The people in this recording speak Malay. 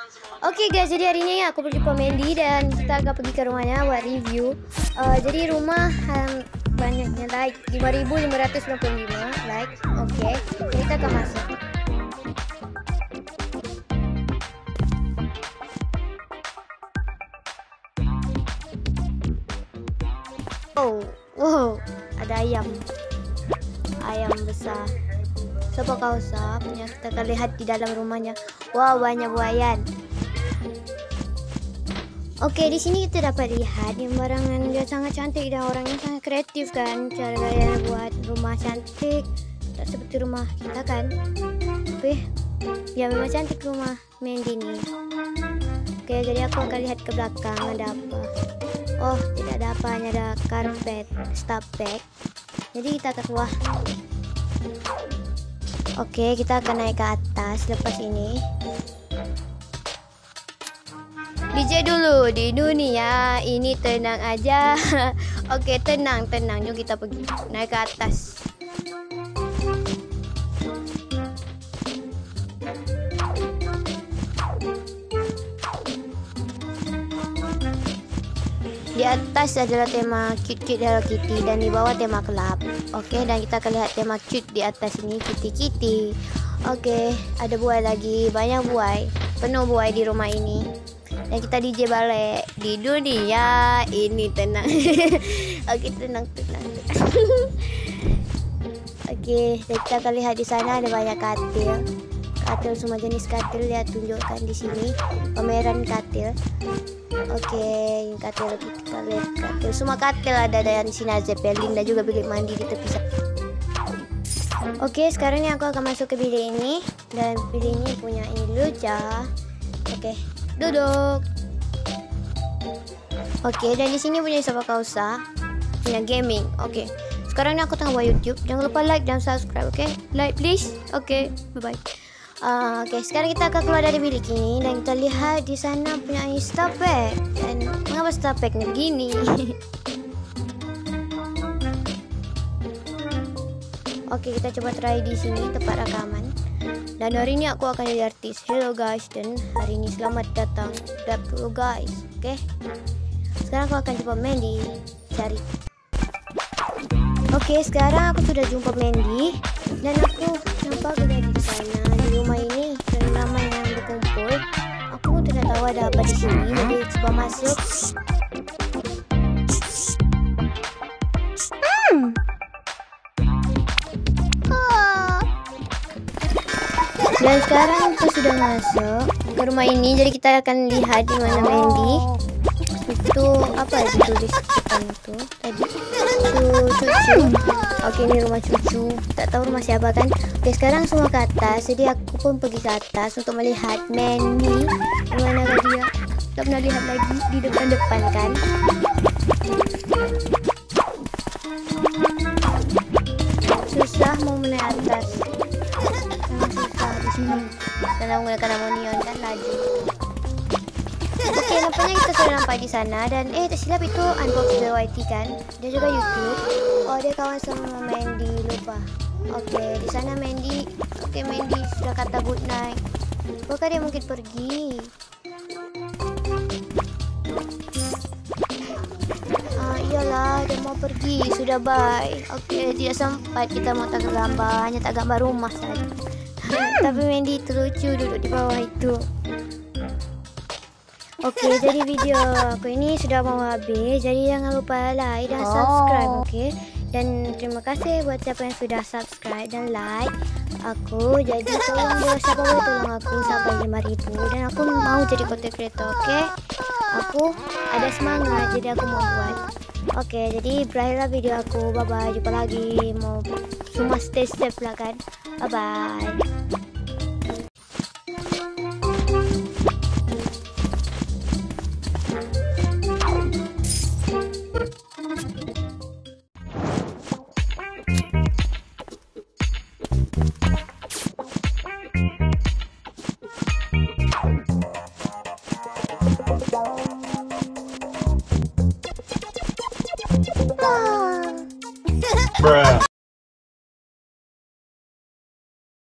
Oke guys, jadi hari ini aku pergi ke Mandy dan kita akan pergi ke rumahnya buat review. Jadi rumah banyaknya like 5.595 like. Oke, kita akan masuk. Wow, ada ayam besar. Coba kau sap, kita akan lihat di dalam rumahnya. Wow, banyak buayan. Oke, di sini kita dapat lihat yang barangan dia sangat cantik dan orangnya sangat kreatif kan. Cara dia buat rumah cantik, tak seperti rumah kita kan. Tapi ya memang cantik rumah Mandy nih. Oke, jadi aku akan lihat ke belakang ada apa. Oh, tidak ada apa, hanya ada karpet, stuff bag. Jadi kita akan keluar. Oke, kita akan naik ke atas lepas ini. DJ dulu di dunia ini tenang aja. Oke, tenang. Jom kita pergi naik ke atas. Di atas adalah tema cute Hello Kitty dan di bawah tema club. Oke, dan kita akan lihat tema cute di atas ini Kitty. Oke, ada buai lagi, banyak buai, penuh buai di rumah ini. Dan kita DJ balik di dunia ini tenang. Oke, tenang. Oke, dan kita akan lihat di sana ada banyak katil semua jenis katil. Lihat tunjukkan di sini pameran katil. Oke, katil kita lihat katil. Semua katil ada di sini, ada Zeppelin dan juga bilik mandi di tepi. Oke, sekarang ini aku akan masuk ke bilik ini dan bilik ini punya Luca. Oke, duduk. Oke, dan di sini punya Sofa Kausa, punya gaming. Oke, sekarang ini aku tengah buat YouTube. Jangan lupa like dan subscribe. Oke, like please. Oke, bye bye. Oke, sekarang kita akan keluar dari bilik ini dan kita lihat di sana punya stuff bag. Dan mengapa stuff bagnya begini? Oke, kita coba try di sini tempat rekaman. Dan hari ini aku akan jadi artis. Hello guys, dan hari ini selamat datang. Hello guys. Oke. Sekarang aku akan coba Mandy cari. Oke, sekarang aku sudah jumpa Mandy dan aku nampak dia di sana di rumah ini dan ramai yang berkumpul. Aku tidak tahu ada apa di sini, jadi coba masuk. Dan sekarang aku sudah masuk ke rumah ini, jadi kita akan lihat di mana Mandy. Itu apa yang ditulis depan itu tadi? Cucu. Oke, ini rumah cucu. Tak tahu rumah siapa kan. Oke, sekarang semua ke atas. Jadi aku pun pergi ke atas untuk melihat Mandy. Mana dia? Tak pernah lihat lagi di depan kan. Susah mau menaik atas. Memang susah di sini. Karena menggunakan amonium kan laju. Oke, nampaknya kita sudah sampai di sana dan tak silap itu unbox YT kan. Dia juga YouTube. Oh, dia kawan sama Mandy, lupa. Oke, di sana Mandy. Oke, Mandy sudah kata good night. Apakah dia mungkin pergi? Iyalah, dia mau pergi. Sudah bye. Oke, tidak sempat kita mau tag gambar, hanya tag gambar rumah saja. Tapi Mandy itu lucu duduk di bawah itu. Oke, jadi video aku ini sudah mau habis. Jadi jangan lupa like dan subscribe, oke? Dan terima kasih buat siapa yang sudah subscribe dan like aku. Jadi tolong siapa boleh tolong aku sampai 5.000 dan aku mau jadi content creator, oke? Aku ada semangat, jadi aku mau buat. Oke, jadi berakhirlah video aku. Bye bye, jumpa lagi. Mau semua stay safe lah kan. Bye bye.